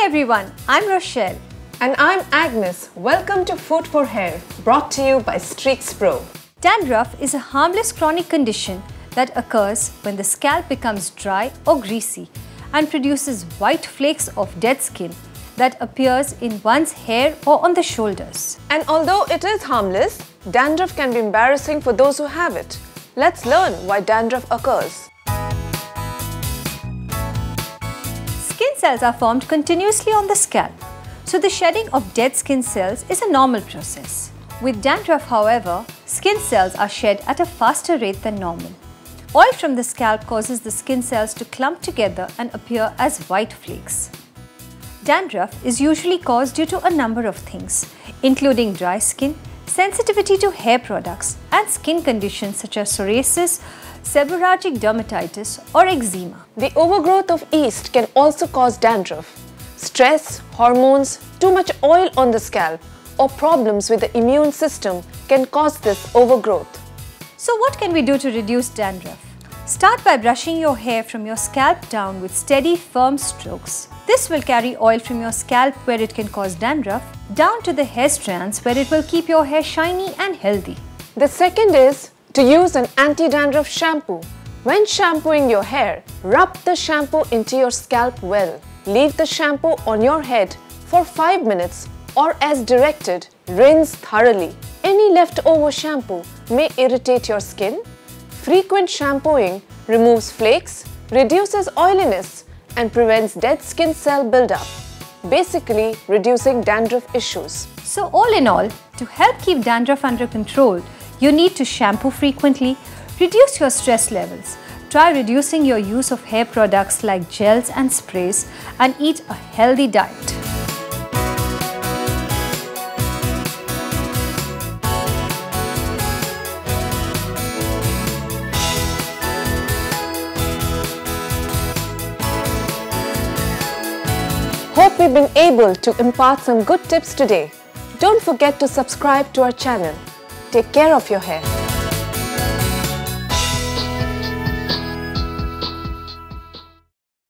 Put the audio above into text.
Hi everyone, I'm Rochelle. And I'm Agnes. Welcome to Food for Hair, brought to you by Streaks Pro. Dandruff is a harmless chronic condition that occurs when the scalp becomes dry or greasy and produces white flakes of dead skin that appears in one's hair or on the shoulders. And although it is harmless, dandruff can be embarrassing for those who have it. Let's learn why dandruff occurs. Skin cells are formed continuously on the scalp, so the shedding of dead skin cells is a normal process. With dandruff, however, skin cells are shed at a faster rate than normal. Oil from the scalp causes the skin cells to clump together and appear as white flakes. Dandruff is usually caused due to a number of things, including dry skin, sensitivity to hair products, and skin conditions such as psoriasis, seborrheic dermatitis, or eczema. The overgrowth of yeast can also cause dandruff. Stress, hormones, too much oil on the scalp, or problems with the immune system can cause this overgrowth. So what can we do to reduce dandruff? Start by brushing your hair from your scalp down with steady, firm strokes. This will carry oil from your scalp where it can cause dandruff down to the hair strands where it will keep your hair shiny and healthy. The second is to use an anti-dandruff shampoo. When shampooing your hair, rub the shampoo into your scalp well. Leave the shampoo on your head for 5 minutes or as directed, rinse thoroughly. Any leftover shampoo may irritate your skin. Frequent shampooing removes flakes, reduces oiliness, and prevents dead skin cell buildup, basically reducing dandruff issues. So all in all, to help keep dandruff under control, you need to shampoo frequently, reduce your stress levels, try reducing your use of hair products like gels and sprays, and eat a healthy diet. Hope we've been able to impart some good tips today. Don't forget to subscribe to our channel. Take care of your hair.